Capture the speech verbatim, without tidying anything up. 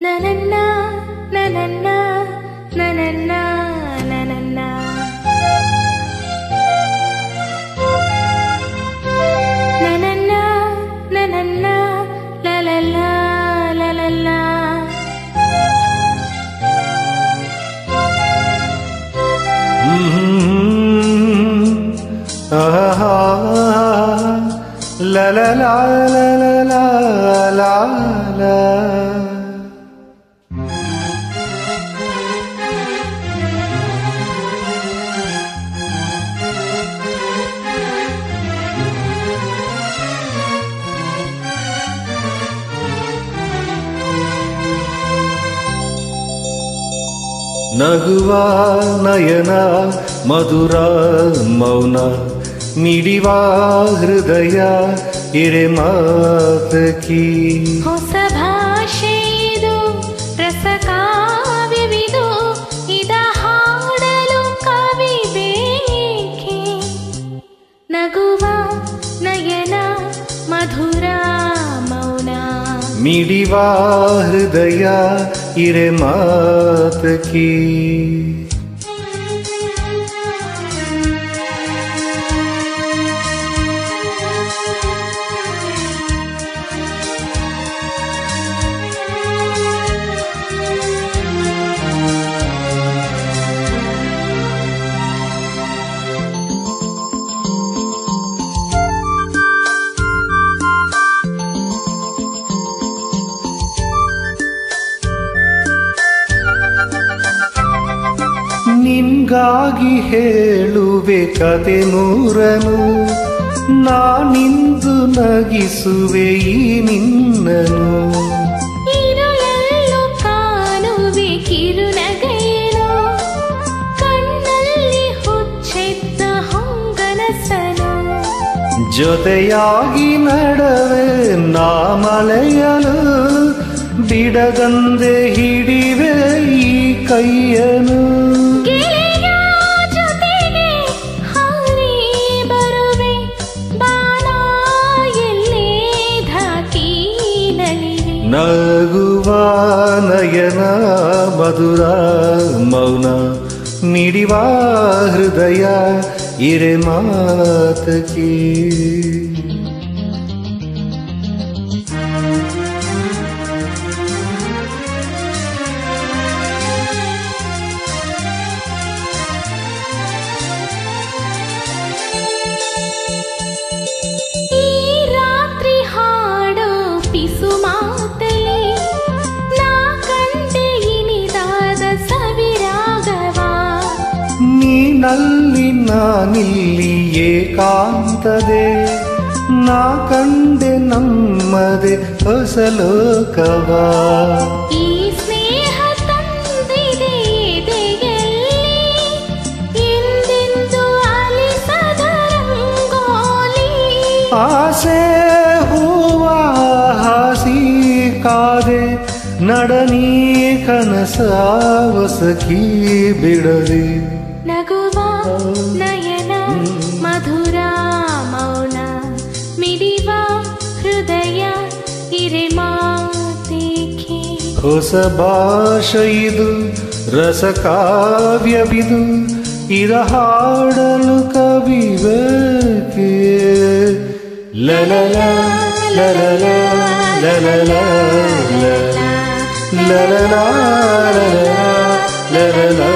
ನನನ್ನ ನನನ್ನ ನನನ್ನ ನನನ್ನ ನನನ್ನ ನನನ್ನ ಲಲಲ್ಲ ಲಲಲ್ಲ ಆಹಾ ಲಲಲ ಲಲಲ ಲಾಲ ನಗುವ ನಯನ ಮಧುರ ಮೌನ ಮಿಡಿವ ಹೃದಯ ಇರೆ ಮಾತಕಿ ಹೊಸ ಭಾಷೆಯಿದು ರಸ ಕಾವ್ಯವಿದು ಇದ ಹಾಡಲು ಕವಿ ಬೇಕೆ ನಗುವ ನಯನ ಮಧುರ ಮೌನ ಮಿಡಿವ ಹೃದಯ ಇರೆ ಮಾತಕಿ ನಿನ್ಗಾಗಿ ಹೇಳುವೆ ಕತೆ ನೂರನು ನಾನಿಂದು ನಗಿಸುವೆ ಈ ನಿನ್ನನು ಇರುಳಲ್ಲು ಕಾಣುವೆ ಕಿರುನಗೆಯನು ಕಣ್ಣಲ್ಲಿ ಹುಚ್ಚೆತ್ತ ಹೊಂಗನಸನು ಜೊತೆಯಾಗಿ ನಡವೆ ನಾ ಮಳೆಯಲು ಬಿಡದಂದೆ ಹಿಡಿವೆ ಈ ಕೈಯನು ನಗುವ ನಯನ ಮಧುರ ಮೌನ ಮಿಡಿವ ಹೃದಯ ಇರೆ ಮಾತಕಿ ನೀನಲ್ಲಿ ನಾನಿಲ್ಲಿ ಏಕಾಂತದೆ ನಾ ಕಂಡೆ ನಮ್ಮದೆ ಹೊಸ ಲೋಕವ ಈ ಸ್ನೇಹ ತಂದಿದೆ ಎದೆಯಲ್ಲಿ ಎಂದೆಂದು ಅಲಿಸದ ರಂಗೋಲಿ ಆಸೆ ಹೂವ ಹಾಸಿ ಕಾದೆ ನಡನಿ ಕನಸ ವಸಕಿ ಬಿಡದೆ ನಗುವ ನಯನ ಮಧುರ ಮೌನ ಮಿಡಿವ ಹೃದಯ ಇರೆ ಮಾತೇಕೆ ಹೊಸ ಭಾಷೆಯಿದು ರಸ ಕಾವ್ಯವಿದು ಇದ ಹಾಡಲು ಕವಿ ಬೇಕೆ ಲಲಲ ಲಲಲ ಲಲಲ ಲಲಲ ಲಲಲ ಲಲಲ